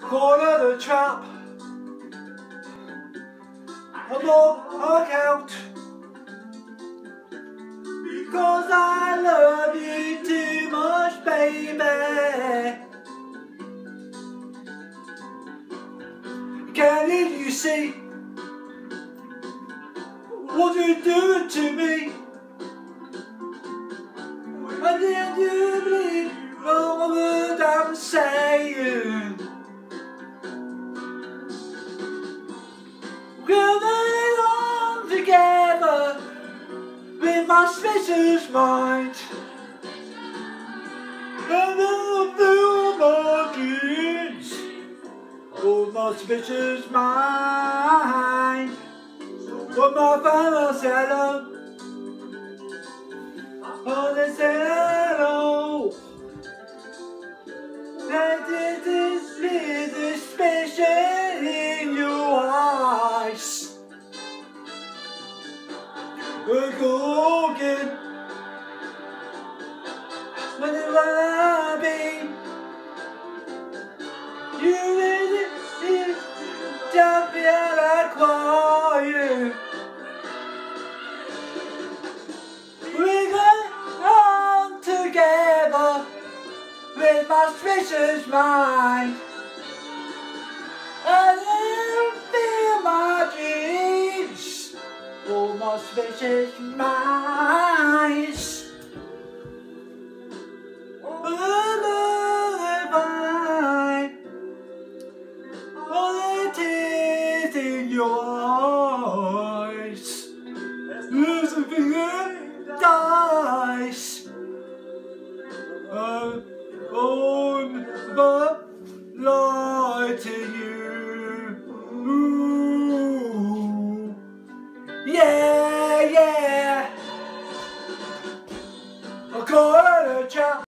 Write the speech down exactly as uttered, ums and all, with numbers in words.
corner the trap. I'm on out because I love you too much, baby. Can you see what you're doing to me? And then you believe all the words I'm saying. We'll live on together with my suspicious mind, and I'll feel my dreams, oh my suspicious mind. When my family said hello, oh they said hello, they did this little suspicion in your eyes. We're cooking when it will be. You really, you don't feel like quiet. We're going on together with my suspicious mind, and I'll feel my dreams, all my suspicious minds. All the tears in your eyes, there's a thing that dies uh, on the light to you. Ooh. Yeah, yeah.